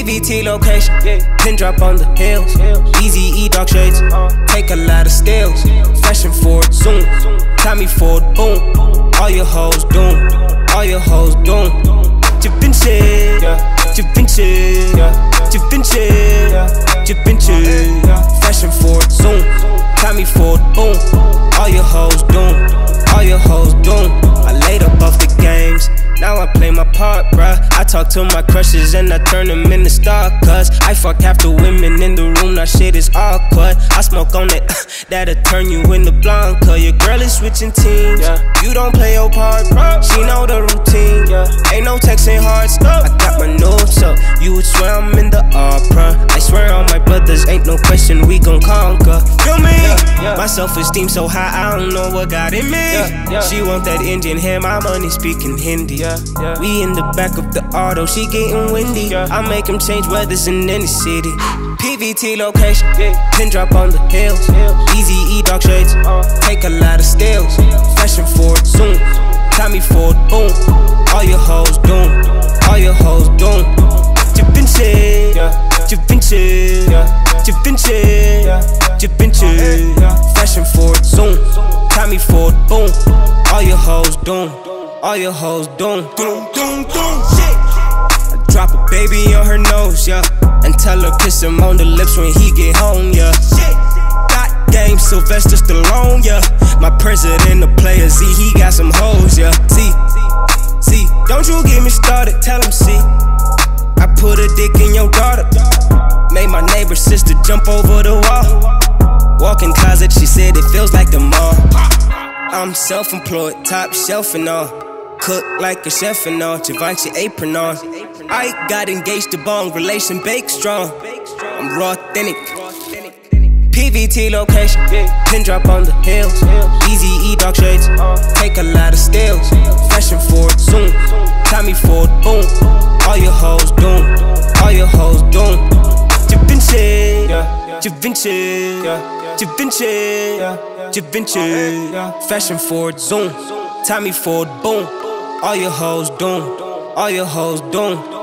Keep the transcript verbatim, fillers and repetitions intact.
V T location, pin drop on the hills. Eazy-E dark shades, take a lot of steals. Fashion forward, zoom, Tommy Ford, boom. All your hoes doom, all your hoes doom. Givenchy, Givenchy, Givenchy, Givenchy. Fashion forward, zoom, Tommy Ford, boom. All your hoes doom, all your hoes doom. I laid up off the games, now I play my part, bruh. I talk to my crushes and I turn them into stalkers. I fuck half the women in the room, now shit is awkward. I smoke on it, that'll turn you into Blanka. Your girl is switching teams, yeah. You don't play your part, bruh. She know the routine, yeah. Ain't no texting hard stuff. I got my notes up, you would swear I'm in the opera. I swear on my brothers, ain't no question we gon' conquer. Feel me? Yeah, yeah. My self-esteem so high, I don't know what got in me, yeah, yeah. She want that Indian hair, my money speaking Hindi, yeah. Yeah. We in the back of the auto, she getting windy, yeah. I make them change weathers in any city. P V T location, yeah. Pin drop on the hills, yeah. Eazy-E dark shades, uh. Take a lot of steals. Fashion forward, zoom, Tommy Ford, boom. All your hoes doom, all your hoes doom. Givenchy, yeah. Givenchy, yeah. Givenchy, yeah. Givenchy. Fashion forward, zoom, Tommy Ford, boom. All your hoes doom, all your hoes doom, doom, doom, doom. Shit. I drop a baby on her nose, yeah, and tell her kiss him on the lips when he get home, yeah. Shit. Got game, Sylvester Stallone, yeah. My president, the player Z, he got some hoes, yeah. See, see, don't you get me started, tell him see. I put a dick in your daughter, made my neighbor sister jump over the wall. Walk in closet, she said it feels like the mall. I'm self-employed, top shelf and all. Cook like a chef and all, Givenchy apron on. I got engaged to bong, relation bake strong. I'm raw authentic. P V T location, pin drop on the hills. Eazy-E dark shades, take a lot of steals. Fashion forward, zoom, Tommy Ford, boom. All your hoes doom, all your hoes doom. Givenchy, Givenchy, Givenchy, Givenchy. Fashion forward, zoom, Tommy Ford, boom. All your hoes doom, all your hoes doom.